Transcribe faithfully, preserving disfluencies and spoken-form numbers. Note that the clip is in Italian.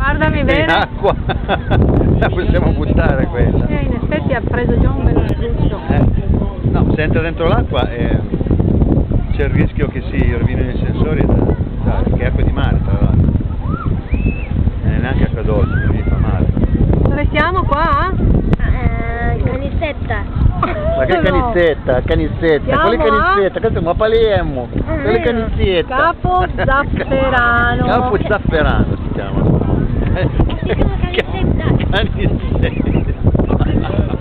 Guardami bene. In acqua. La possiamo buttare quella. Eh, in effetti ha preso già un bel sbuccio. Eh. No, se entra dentro l'acqua eh, c'è il rischio che si rovinino i sensori, da, da, che è acqua di mare tra l'altro. Non è neanche acqua dolce, quindi fa male. Dove siamo qua? Eh, canissetta. Ma che canissetta, canissetta, Siamo quale canissetta? Questo è un Palermo, quale canissetta? Capo Zafferano. Capo Zafferano si chiama. Si chiama canissetta. Canissetta.